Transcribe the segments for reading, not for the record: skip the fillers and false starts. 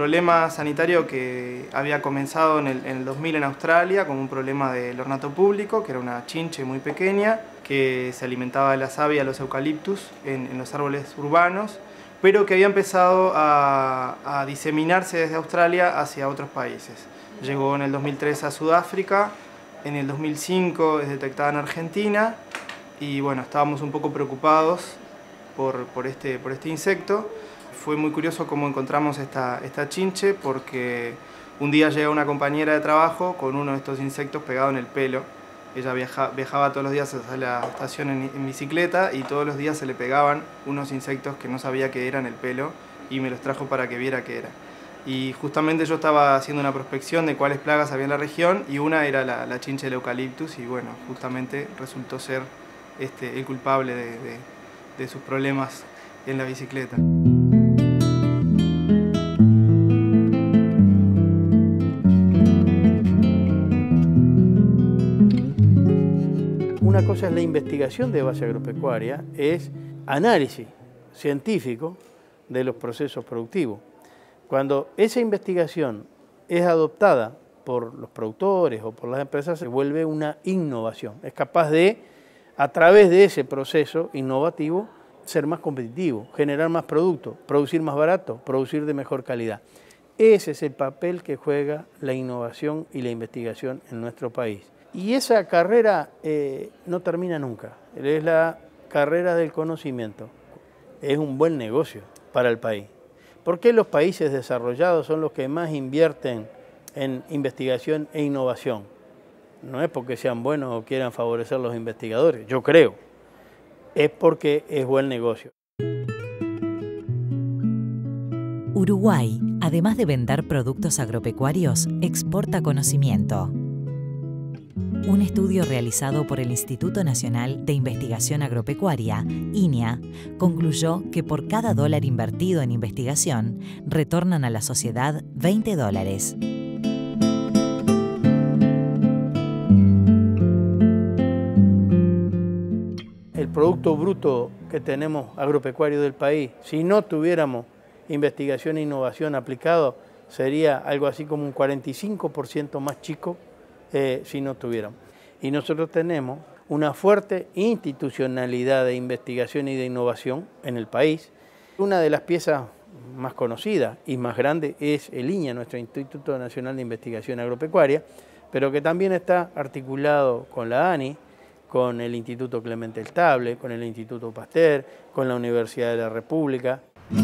problema sanitario que había comenzado en el 2000 en Australia como un problema del ornato público, que era una chinche muy pequeña que se alimentaba de la savia de los eucaliptus en los árboles urbanos, pero que había empezado a diseminarse desde Australia hacia otros países. Llegó en el 2003 a Sudáfrica, en el 2005 es detectada en Argentina y bueno, estábamos un poco preocupados por este insecto. Fue muy curioso cómo encontramos esta chinche porque un día llega una compañera de trabajo con uno de estos insectos pegado en el pelo. Ella viajaba todos los días a la estación en bicicleta y todos los días se le pegaban unos insectos que no sabía qué eran en el pelo y me los trajo para que viera qué era. Y justamente yo estaba haciendo una prospección de cuáles plagas había en la región y una era la chinche del eucaliptus y bueno, justamente resultó ser el culpable de sus problemas en la bicicleta. Una cosa es la investigación de base agropecuaria, es análisis científico de los procesos productivos. Cuando esa investigación es adoptada por los productores o por las empresas, se vuelve una innovación. Es capaz de, a través de ese proceso innovativo, ser más competitivo, generar más productos, producir más barato, producir de mejor calidad. Ese es el papel que juega la innovación y la investigación en nuestro país. Y esa carrera no termina nunca, es la carrera del conocimiento. Es un buen negocio para el país. ¿Por qué los países desarrollados son los que más invierten en investigación e innovación? No es porque sean buenos o quieran favorecer a los investigadores, yo creo. Es porque es buen negocio. Uruguay, además de vender productos agropecuarios, exporta conocimiento. Un estudio realizado por el Instituto Nacional de Investigación Agropecuaria, INIA, concluyó que por cada dólar invertido en investigación, retornan a la sociedad $20. El Producto Bruto que tenemos agropecuario del país, si no tuviéramos investigación e innovación aplicado, sería algo así como un 45% más chico si no tuviéramos. Y nosotros tenemos una fuerte institucionalidad de investigación y de innovación en el país. Una de las piezas más conocidas y más grandes es el INIA, nuestro Instituto Nacional de Investigación Agropecuaria, pero que también está articulado con la ANI, con el Instituto Clemente Estable, con el Instituto Pasteur, con la Universidad de la República.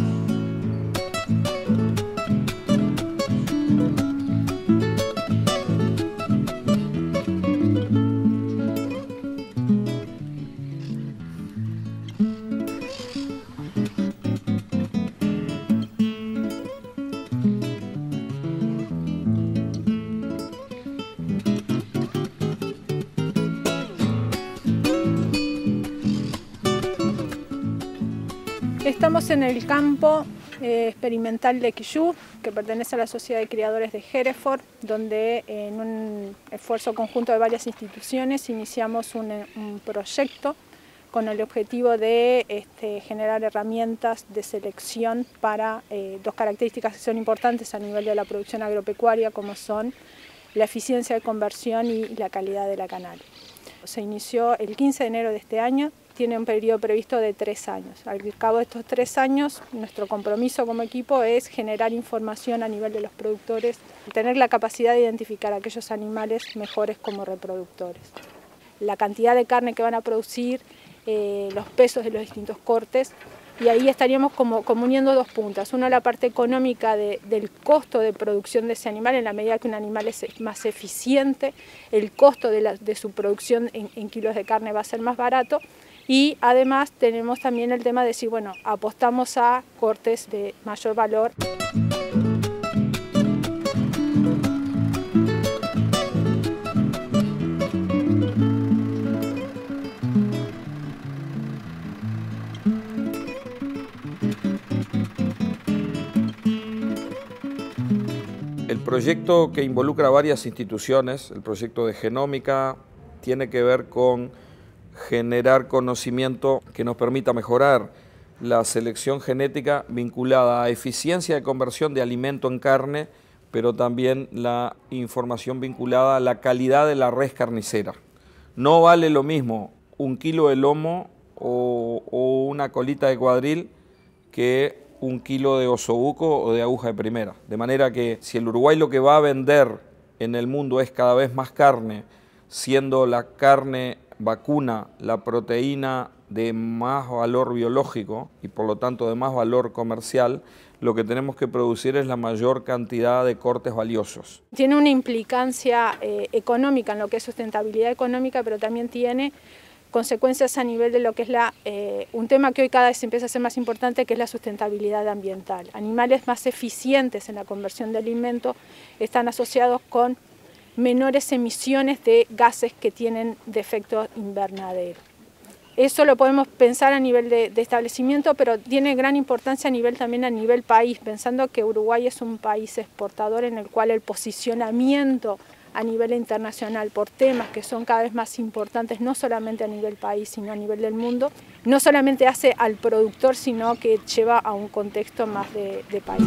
Estamos en el campo experimental de Quillú, que pertenece a la Sociedad de Criadores de Hereford, donde en un esfuerzo conjunto de varias instituciones iniciamos un proyecto con el objetivo de generar herramientas de selección para dos características que son importantes a nivel de la producción agropecuaria, como son la eficiencia de conversión y la calidad de la cannabis. Se inició el 15 de enero de este año. Tiene un periodo previsto de 3 años. Al cabo de estos 3 años, nuestro compromiso como equipo es generar información a nivel de los productores, tener la capacidad de identificar a aquellos animales mejores como reproductores. La cantidad de carne que van a producir, los pesos de los distintos cortes, y ahí estaríamos como uniendo dos puntas. Una, la parte económica del costo de producción de ese animal, en la medida que un animal es más eficiente, el costo de su producción en kilos de carne va a ser más barato. Y además tenemos también el tema de decir, bueno, apostamos a cortes de mayor valor. El proyecto que involucra varias instituciones, el proyecto de genómica, tiene que ver con generar conocimiento que nos permita mejorar la selección genética vinculada a eficiencia de conversión de alimento en carne, pero también la información vinculada a la calidad de la res carnicera. No vale lo mismo 1 kilo de lomo o una colita de cuadril que 1 kilo de osobuco o de aguja de primera. De manera que si el Uruguay lo que va a vender en el mundo es cada vez más carne, siendo la carne vacuna la proteína de más valor biológico y por lo tanto de más valor comercial, lo que tenemos que producir es la mayor cantidad de cortes valiosos. Tiene una implicancia económica en lo que es sustentabilidad económica, pero también tiene consecuencias a nivel de lo que es un tema que hoy cada vez empieza a ser más importante, que es la sustentabilidad ambiental. Animales más eficientes en la conversión de alimentos están asociados con menores emisiones de gases que tienen de efecto invernadero. Eso lo podemos pensar a nivel de establecimiento, pero tiene gran importancia también a nivel país, pensando que Uruguay es un país exportador en el cual el posicionamiento a nivel internacional por temas que son cada vez más importantes, no solamente a nivel país, sino a nivel del mundo, no solamente hace al productor, sino que lleva a un contexto más de país.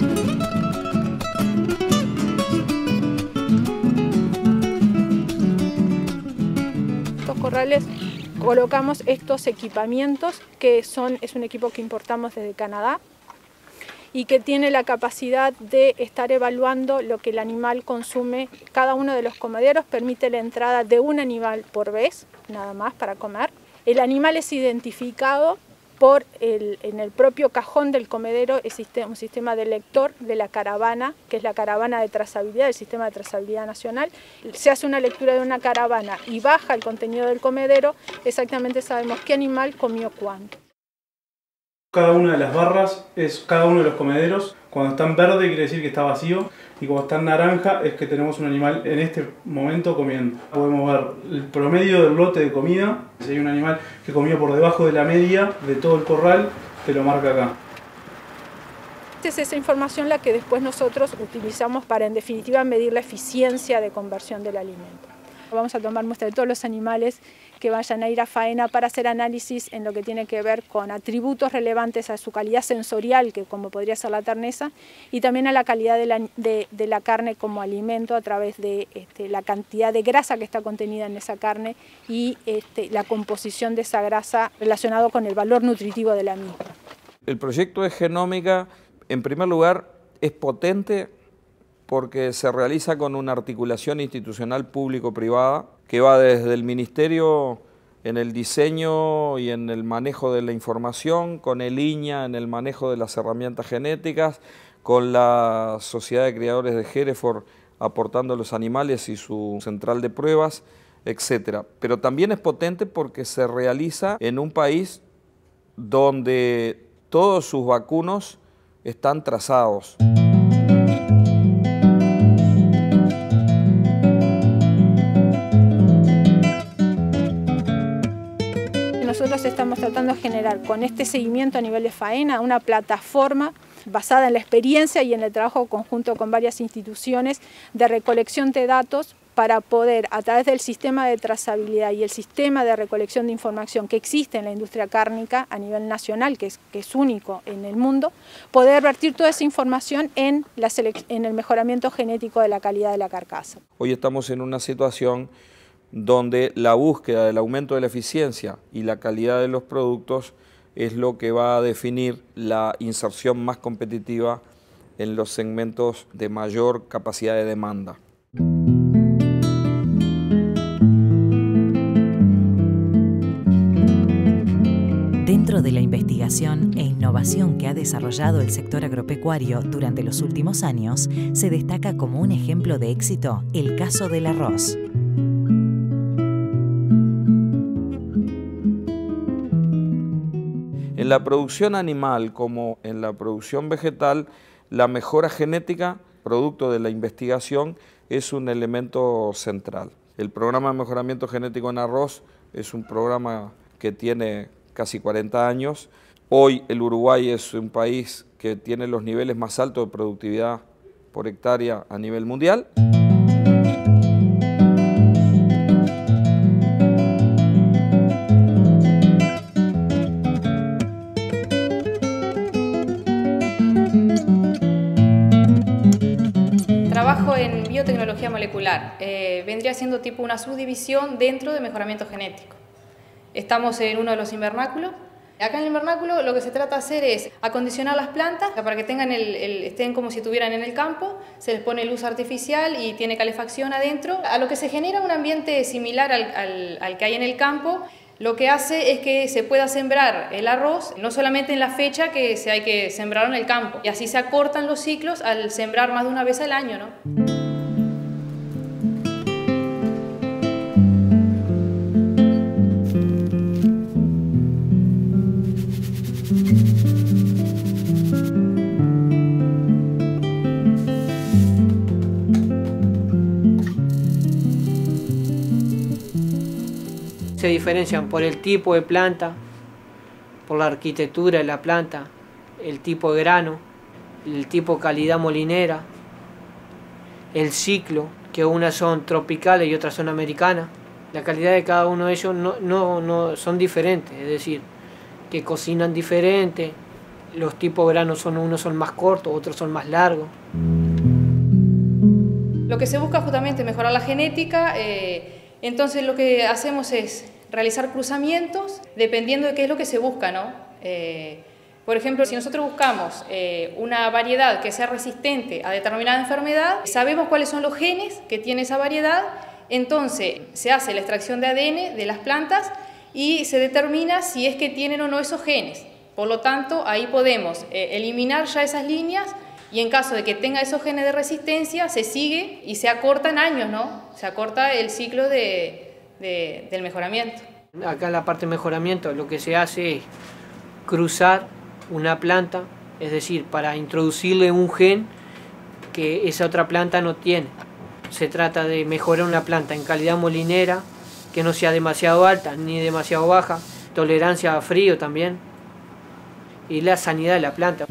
Estos corrales colocamos estos equipamientos que es un equipo que importamos desde Canadá y que tiene la capacidad de estar evaluando lo que el animal consume. Cada uno de los comederos permite la entrada de un animal por vez, nada más para comer. El animal es identificado en el propio cajón del comedero. Existe un sistema de lector de la caravana, que es la caravana de trazabilidad, el sistema de trazabilidad nacional. Se hace una lectura de una caravana y baja el contenido del comedero, exactamente sabemos qué animal comió cuánto. Cada una de las barras es cada uno de los comederos. Cuando está en verde quiere decir que está vacío, y cuando está en naranja es que tenemos un animal en este momento comiendo. Podemos ver el promedio del lote de comida. Si hay un animal que comió por debajo de la media de todo el corral, te lo marca acá. Es esa información la que después nosotros utilizamos para, en definitiva, medir la eficiencia de conversión del alimento. Vamos a tomar muestra de todos los animales que vayan a ir a faena para hacer análisis en lo que tiene que ver con atributos relevantes a su calidad sensorial, que como podría ser la terneza, y también a la calidad de la carne como alimento a través de la cantidad de grasa que está contenida en esa carne y la composición de esa grasa relacionado con el valor nutritivo de la misma. El proyecto de genómica, en primer lugar, es potente porque se realiza con una articulación institucional público-privada que va desde el Ministerio en el diseño y en el manejo de la información, con el INAH en el manejo de las herramientas genéticas, con la Sociedad de Criadores de Hereford aportando los animales y su central de pruebas, etc. Pero también es potente porque se realiza en un país donde todos sus vacunos están trazados. Nosotros estamos tratando de generar con este seguimiento a nivel de faena una plataforma basada en la experiencia y en el trabajo conjunto con varias instituciones de recolección de datos para poder, a través del sistema de trazabilidad y el sistema de recolección de información que existe en la industria cárnica a nivel nacional, que es único en el mundo, poder vertir toda esa información en el mejoramiento genético de la calidad de la carcasa. Hoy estamos en una situación donde la búsqueda del aumento de la eficiencia y la calidad de los productos es lo que va a definir la inserción más competitiva en los segmentos de mayor capacidad de demanda. Dentro de la investigación e innovación que ha desarrollado el sector agropecuario durante los últimos años, se destaca como un ejemplo de éxito el caso del arroz. En la producción animal como en la producción vegetal, la mejora genética, producto de la investigación, es un elemento central. El programa de mejoramiento genético en arroz es un programa que tiene casi 40 años. Hoy el Uruguay es un país que tiene los niveles más altos de productividad por hectárea a nivel mundial. biotecnología molecular. Vendría siendo tipo una subdivisión dentro de mejoramiento genético. Estamos en uno de los invernáculos. Acá en el invernáculo lo que se trata de hacer es acondicionar las plantas para que tengan estén como si estuvieran en el campo, se les pone luz artificial y tiene calefacción adentro, a lo que se genera un ambiente similar al que hay en el campo. Lo que hace es que se pueda sembrar el arroz, no solamente en la fecha que hay que sembrarlo en el campo, y así se acortan los ciclos al sembrar más de una vez al año, ¿no? Se diferencian por el tipo de planta, por la arquitectura de la planta, el tipo de grano, el tipo de calidad molinera, el ciclo, que unas son tropicales y otras son americanas. La calidad de cada uno de ellos no son diferentes, es decir, que cocinan diferente, los tipos de granos unos son más cortos, otros son más largos. Lo que se busca justamente es mejorar la genética. Entonces lo que hacemos es realizar cruzamientos dependiendo de qué es lo que se busca, ¿no? Por ejemplo, si nosotros buscamos una variedad que sea resistente a determinada enfermedad, sabemos cuáles son los genes que tiene esa variedad, entonces se hace la extracción de ADN de las plantas y se determina si es que tienen o no esos genes. Por lo tanto, ahí podemos eliminar ya esas líneas y en caso de que tenga esos genes de resistencia, se sigue y se acortan años, ¿no? Se acorta el ciclo del mejoramiento. Acá en la parte de mejoramiento lo que se hace es cruzar una planta, es decir, para introducirle un gen que esa otra planta no tiene. Se trata de mejorar una planta en calidad molinera, que no sea demasiado alta ni demasiado baja, tolerancia a frío también, y la sanidad de la planta.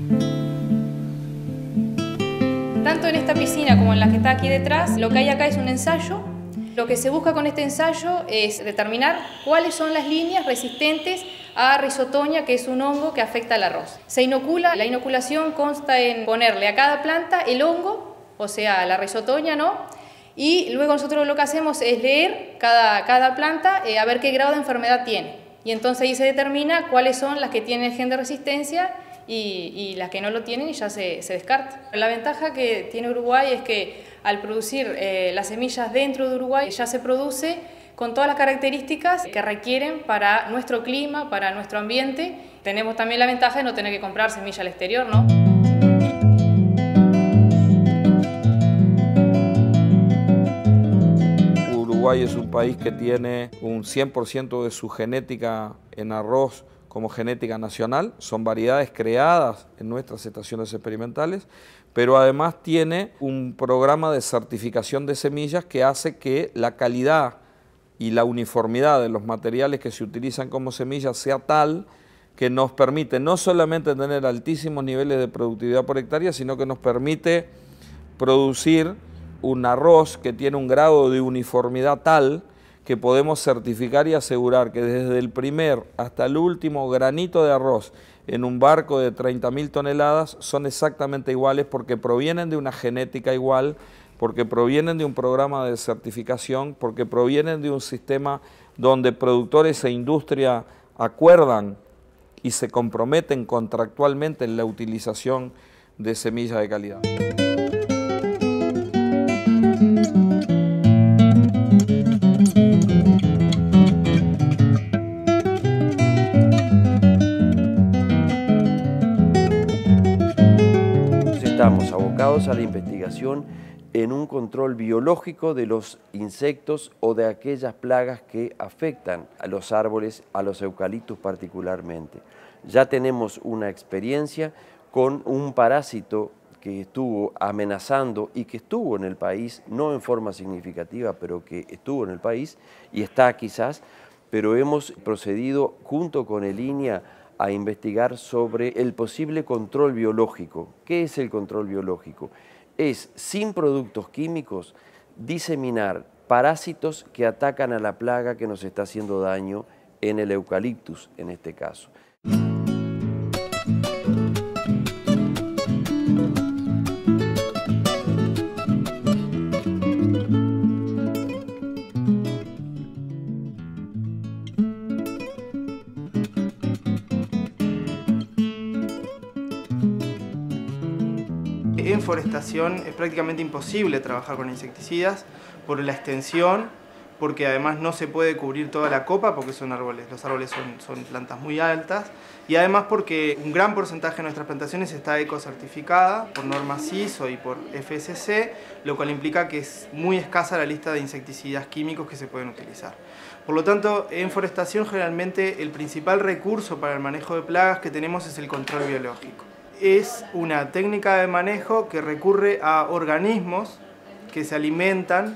Tanto en esta piscina como en la que está aquí detrás, lo que hay acá es un ensayo. Lo que se busca con este ensayo es determinar cuáles son las líneas resistentes a Rhizotonia, que es un hongo que afecta al arroz. Se inocula, la inoculación consta en ponerle a cada planta el hongo, o sea, la Rhizotonia, ¿no? Y luego nosotros lo que hacemos es leer cada planta a ver qué grado de enfermedad tiene. Y entonces ahí se determina cuáles son las que tienen el gen de resistencia y las que no lo tienen y ya se descarta. La ventaja que tiene Uruguay es que al producir las semillas dentro de Uruguay ya se produce con todas las características que requieren para nuestro clima, para nuestro ambiente. Tenemos también la ventaja de no tener que comprar semilla al exterior, ¿no? Uruguay es un país que tiene un 100% de su genética en arroz como genética nacional, son variedades creadas en nuestras estaciones experimentales, pero además tiene un programa de certificación de semillas que hace que la calidad y la uniformidad de los materiales que se utilizan como semillas sea tal que nos permite no solamente tener altísimos niveles de productividad por hectárea, sino que nos permite producir un arroz que tiene un grado de uniformidad tal que podemos certificar y asegurar que desde el primer hasta el último granito de arroz en un barco de 30.000 toneladas son exactamente iguales porque provienen de una genética igual, porque provienen de un programa de certificación, porque provienen de un sistema donde productores e industria acuerdan y se comprometen contractualmente en la utilización de semillas de calidad. Estamos abocados a la investigación en un control biológico de los insectos o de aquellas plagas que afectan a los árboles, a los eucaliptos particularmente. Ya tenemos una experiencia con un parásito que estuvo amenazando y que estuvo en el país, no en forma significativa, pero que estuvo en el país y está quizás, pero hemos procedido junto con el INIA a investigar sobre el posible control biológico. ¿Qué es el control biológico? Es, sin productos químicos, diseminar parásitos que atacan a la plaga que nos está haciendo daño en el eucaliptus, en este caso. en forestación es prácticamente imposible trabajar con insecticidas por la extensión, porque además no se puede cubrir toda la copa porque son árboles, los árboles son plantas muy altas, y además porque un gran porcentaje de nuestras plantaciones está ecocertificada por normas ISO y por FSC, lo cual implica que es muy escasa la lista de insecticidas químicos que se pueden utilizar. Por lo tanto, en forestación generalmente el principal recurso para el manejo de plagas que tenemos es el control biológico. Es una técnica de manejo que recurre a organismos que se alimentan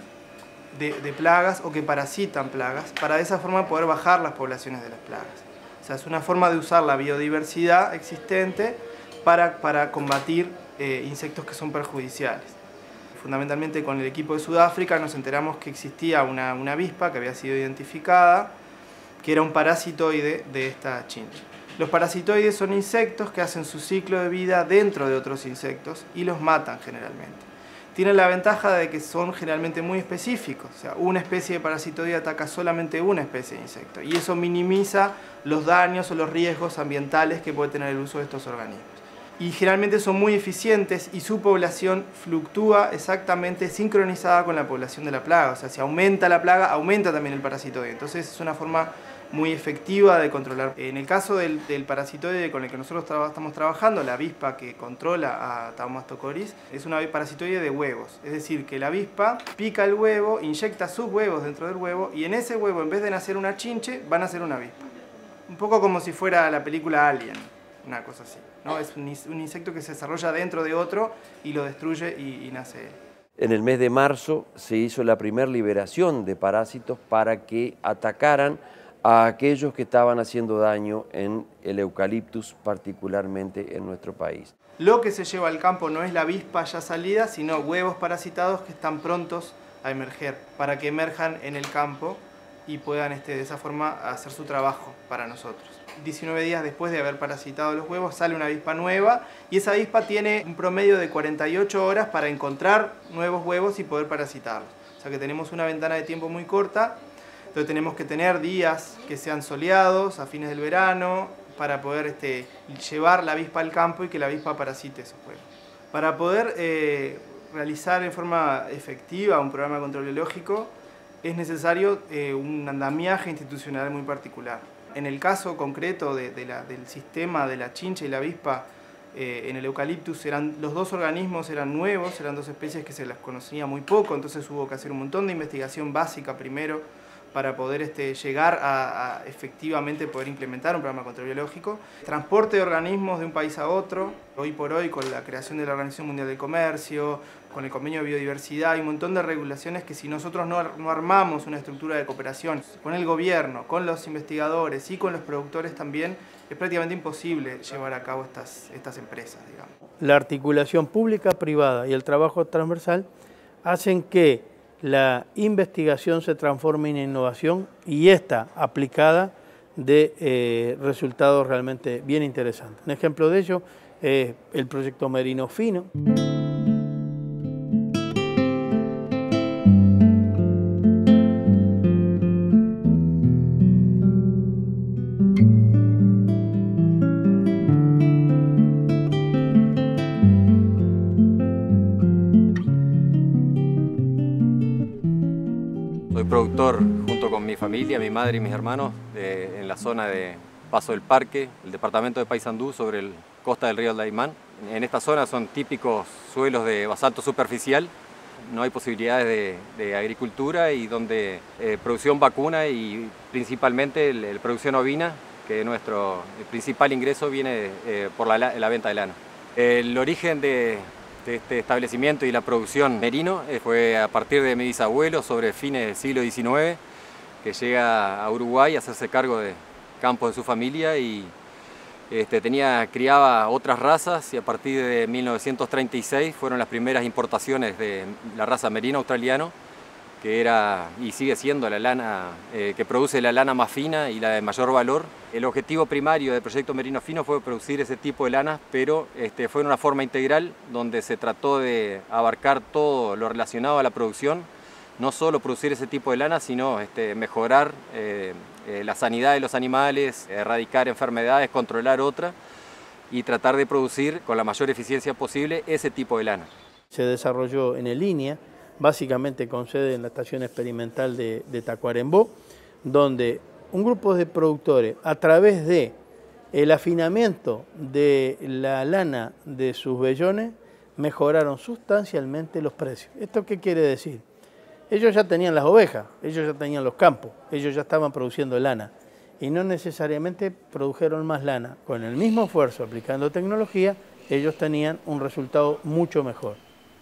de plagas o que parasitan plagas, para de esa forma poder bajar las poblaciones de las plagas. O sea, es una forma de usar la biodiversidad existente para combatir insectos que son perjudiciales. Fundamentalmente con el equipo de Sudáfrica nos enteramos que existía una avispa que había sido identificada, que era un parasitoide de esta chinche. Los parasitoides son insectos que hacen su ciclo de vida dentro de otros insectos y los matan generalmente. Tienen la ventaja de que son generalmente muy específicos, o sea, una especie de parasitoide ataca solamente una especie de insecto y eso minimiza los daños o los riesgos ambientales que puede tener el uso de estos organismos. Y generalmente son muy eficientes y su población fluctúa exactamente sincronizada con la población de la plaga, o sea, si aumenta la plaga, aumenta también el parasitoide, entonces es una forma muy efectiva de controlar. En el caso del parasitoide con el que nosotros estamos trabajando, la avispa que controla a Thaumastocoris, es una parasitoide de huevos. Es decir, que la avispa pica el huevo, inyecta sus huevos dentro del huevo y en ese huevo, en vez de nacer una chinche, va a nacer una avispa. Un poco como si fuera la película Alien, una cosa así, ¿no? Es un insecto que se desarrolla dentro de otro y lo destruye y nace él. En el mes de marzo se hizo la primera liberación de parásitos para que atacaran a aquellos que estaban haciendo daño en el eucaliptus, particularmente en nuestro país. Lo que se lleva al campo no es la avispa ya salida, sino huevos parasitados que están prontos a emerger, para que emerjan en el campo y puedan de esa forma hacer su trabajo para nosotros. 19 días después de haber parasitado los huevos sale una avispa nueva y esa avispa tiene un promedio de 48 horas para encontrar nuevos huevos y poder parasitarlos. O sea que tenemos una ventana de tiempo muy corta. Entonces tenemos que tener días que sean soleados a fines del verano para poder llevar la avispa al campo y que la avispa parasite esos huevos. Para poder realizar en forma efectiva un programa de control biológico es necesario un andamiaje institucional muy particular. En el caso concreto del sistema de la chinche y la avispa en el eucaliptus, los dos organismos eran nuevos, eran dos especies que se las conocía muy poco, entonces hubo que hacer un montón de investigación básica primero para poder llegar a efectivamente poder implementar un programa de control biológico. Transporte de organismos de un país a otro, hoy por hoy con la creación de la Organización Mundial del Comercio, con el convenio de biodiversidad, hay un montón de regulaciones que si nosotros no armamos una estructura de cooperación con el gobierno, con los investigadores y con los productores también, es prácticamente imposible llevar a cabo estas empresas, digamos. La articulación pública-privada y el trabajo transversal hacen que la investigación se transforme en innovación y esta aplicada de resultados realmente bien interesantes. Un ejemplo de ello es el proyecto Merino Fino. Soy productor junto con mi familia, mi madre y mis hermanos en la zona de Paso del Parque, el departamento de Paysandú, sobre la costa del río Daymán. En esta zona son típicos suelos de basalto superficial, no hay posibilidades de agricultura y donde producción vacuna y principalmente la producción ovina, que el principal ingreso viene por la venta de lana. El origen de este establecimiento y la producción merino fue a partir de mi bisabuelo sobre fines del siglo XIX, que llega a Uruguay a hacerse cargo de campos de su familia y criaba otras razas, y a partir de 1936 fueron las primeras importaciones de la raza merino australiano, que era y sigue siendo la lana que produce la lana más fina y la de mayor valor. El objetivo primario del proyecto Merino Fino fue producir ese tipo de lanas, pero fue en una forma integral donde se trató de abarcar todo lo relacionado a la producción, no solo producir ese tipo de lana, sino mejorar la sanidad de los animales, erradicar enfermedades, controlar otras. y tratar de producir con la mayor eficiencia posible ese tipo de lana. Se desarrolló en el INEA, básicamente con sede en la estación experimental de Tacuarembó, donde un grupo de productores, a través de el afinamiento de la lana de sus vellones, mejoraron sustancialmente los precios. ¿Esto qué quiere decir? Ellos ya tenían las ovejas, ellos ya tenían los campos, ellos ya estaban produciendo lana y no necesariamente produjeron más lana. Con el mismo esfuerzo, aplicando tecnología, ellos tenían un resultado mucho mejor.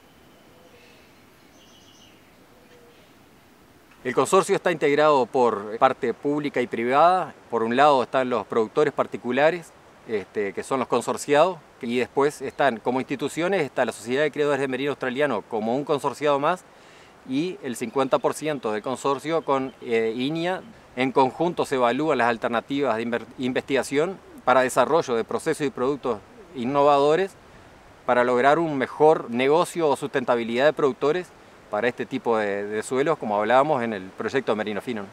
El consorcio está integrado por parte pública y privada. Por un lado están los productores particulares, que son los consorciados, y después están como instituciones, está la Sociedad de Criadores de Merino Australiano como un consorciado más, y el 50% del consorcio con INEA. En conjunto se evalúan las alternativas de investigación para desarrollo de procesos y productos innovadores para lograr un mejor negocio o sustentabilidad de productores para este tipo de suelos, como hablábamos en el proyecto Merino Fino.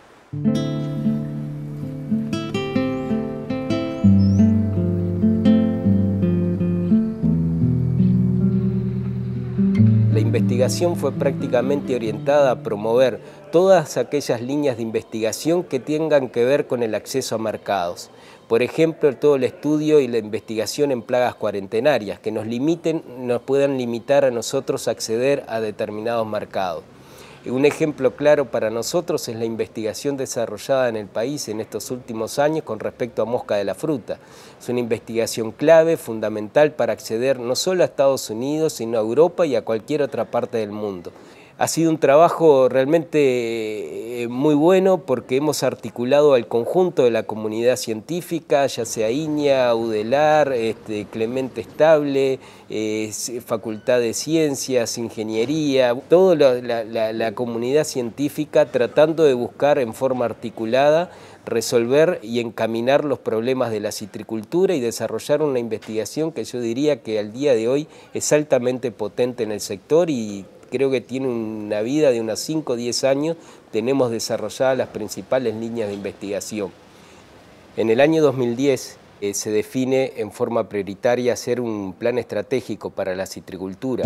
La investigación fue prácticamente orientada a promover todas aquellas líneas de investigación que tengan que ver con el acceso a mercados. Por ejemplo, todo el estudio y la investigación en plagas cuarentenarias, que nos puedan limitar a nosotros a acceder a determinados mercados. Un ejemplo claro para nosotros es la investigación desarrollada en el país en estos últimos años con respecto a mosca de la fruta. Es una investigación clave, fundamental para acceder no solo a Estados Unidos, sino a Europa y a cualquier otra parte del mundo. Ha sido un trabajo realmente muy bueno porque hemos articulado al conjunto de la comunidad científica, ya sea INEA, UDELAR, Clemente Estable, Facultad de Ciencias, Ingeniería, toda la comunidad científica tratando de buscar en forma articulada resolver y encaminar los problemas de la citricultura y desarrollar una investigación que yo diría que al día de hoy es altamente potente en el sector y creo que tiene una vida de unos 5 o 10 años, tenemos desarrolladas las principales líneas de investigación. En el año 2010 se define en forma prioritaria hacer un plan estratégico para la citricultura.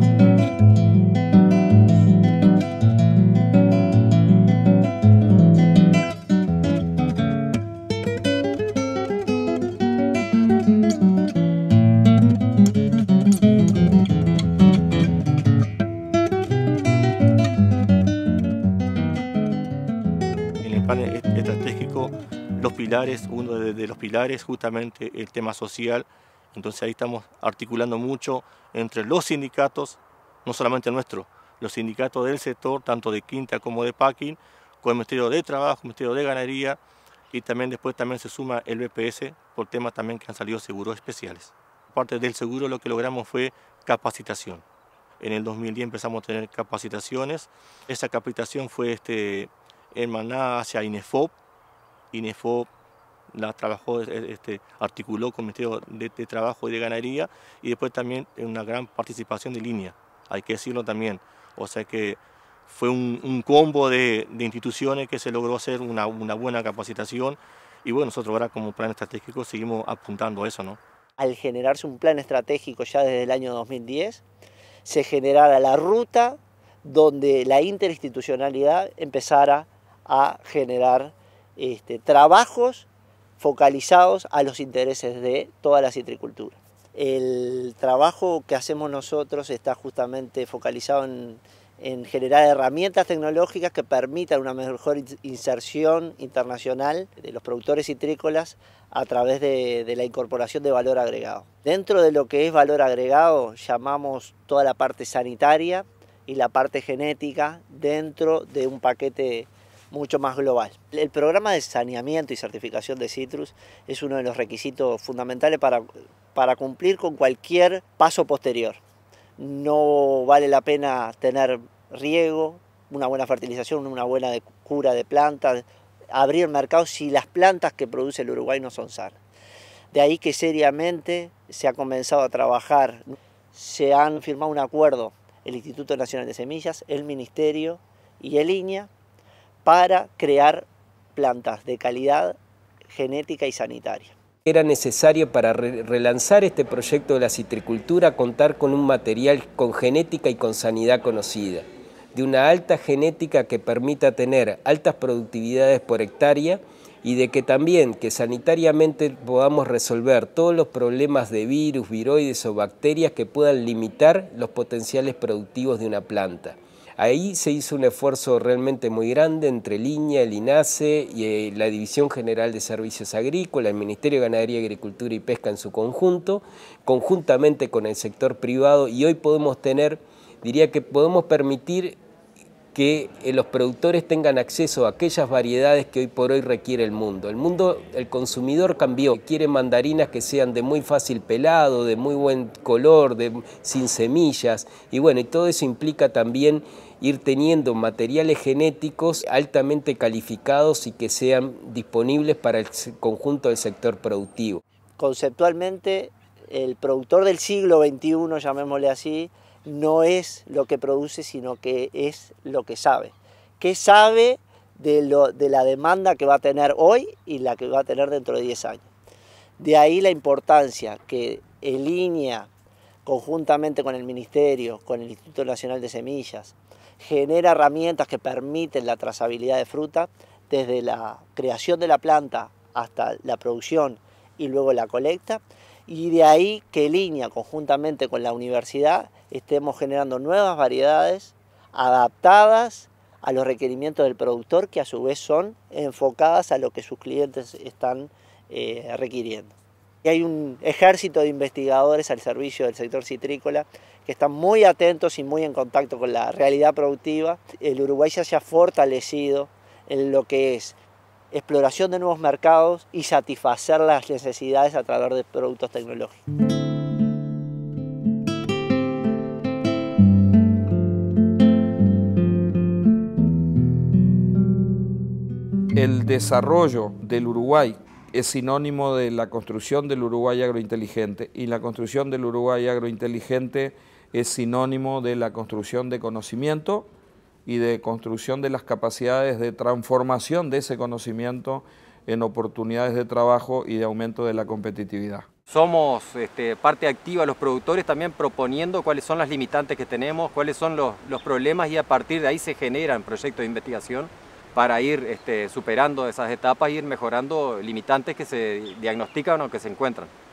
Estratégico, los pilares, uno de los pilares justamente el tema social, entonces ahí estamos articulando mucho entre los sindicatos, no solamente nuestros, los sindicatos del sector, tanto de quinta como de packing, con el Ministerio de Trabajo, el Ministerio de Ganadería y también después se suma el BPS por temas también que han salido seguros especiales. Aparte del seguro lo que logramos fue capacitación. En el 2010 empezamos a tener capacitaciones, esa capacitación fue hermanada hacia INEFOP. INEFOP la trabajó, articuló con el Ministerio de Trabajo y de Ganadería y después también una gran participación de INEA, hay que decirlo también. O sea que fue un combo de instituciones que se logró hacer una buena capacitación y bueno, nosotros ahora como plan estratégico seguimos apuntando a eso, ¿no? Al generarse un plan estratégico ya desde el año 2010, se generara la ruta donde la interinstitucionalidad empezara a generar trabajos focalizados a los intereses de toda la citricultura. El trabajo que hacemos nosotros está justamente focalizado en generar herramientas tecnológicas que permitan una mejor inserción internacional de los productores citrícolas a través de la incorporación de valor agregado. Dentro de lo que es valor agregado llamamos toda la parte sanitaria y la parte genética dentro de un paquete mucho más global. El programa de saneamiento y certificación de citrus es uno de los requisitos fundamentales para cumplir con cualquier paso posterior. No vale la pena tener riego, una buena fertilización, una buena cura de plantas, abrir mercados si las plantas que produce el Uruguay no son sanas. De ahí que seriamente se ha comenzado a trabajar, se han firmado un acuerdo el Instituto Nacional de Semillas, el Ministerio y el INEA para crear plantas de calidad genética y sanitaria. Era necesario para relanzar este proyecto de la citricultura contar con un material con genética y con sanidad conocida, de una alta genética que permita tener altas productividades por hectárea y de que también que sanitariamente podamos resolver todos los problemas de virus, viroides o bacterias que puedan limitar los potenciales productivos de una planta. Ahí se hizo un esfuerzo realmente muy grande entre el INAH, el INASE y la División General de Servicios Agrícolas, el Ministerio de Ganadería, Agricultura y Pesca en su conjunto, conjuntamente con el sector privado, y hoy podemos tener, diría que podemos permitir que los productores tengan acceso a aquellas variedades que hoy por hoy requiere el mundo. El consumidor cambió, quiere mandarinas que sean de muy fácil pelado, de muy buen color, sin semillas, y bueno, y todo eso implica también ir teniendo materiales genéticos altamente calificados y que sean disponibles para el conjunto del sector productivo. Conceptualmente, el productor del siglo XXI, llamémosle así, no es lo que produce, sino que es lo que sabe. ¿Qué sabe de la demanda que va a tener hoy y la que va a tener dentro de 10 años? De ahí la importancia que el INAH, conjuntamente con el Ministerio, con el Instituto Nacional de Semillas, genera herramientas que permiten la trazabilidad de fruta desde la creación de la planta hasta la producción y luego la colecta, y de ahí que el INAH, conjuntamente con la universidad, estemos generando nuevas variedades adaptadas a los requerimientos del productor, que a su vez son enfocadas a lo que sus clientes están requiriendo. Y hay un ejército de investigadores al servicio del sector citrícola que están muy atentos y muy en contacto con la realidad productiva. El Uruguay se haya fortalecido en lo que es exploración de nuevos mercados y satisfacer las necesidades a través de productos tecnológicos. El desarrollo del Uruguay es sinónimo de la construcción del Uruguay agrointeligente, y la construcción del Uruguay agrointeligente es sinónimo de la construcción de conocimiento y de construcción de las capacidades de transformación de ese conocimiento en oportunidades de trabajo y de aumento de la competitividad. Somos parte activa los productores también proponiendo cuáles son las limitantes que tenemos, cuáles son los problemas, y a partir de ahí se generan proyectos de investigación para ir superando esas etapas y ir mejorando limitantes que se diagnostican o que se encuentran.